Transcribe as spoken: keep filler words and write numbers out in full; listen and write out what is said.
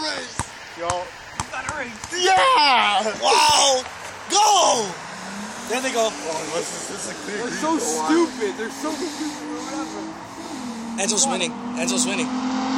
race. Yo, you got a race. Yeah. Wow. Go. Then they go. Oh, this is, this is a clear They're so stupid. They're so stupid or whatever. Enzo's winning. Enzo's winning.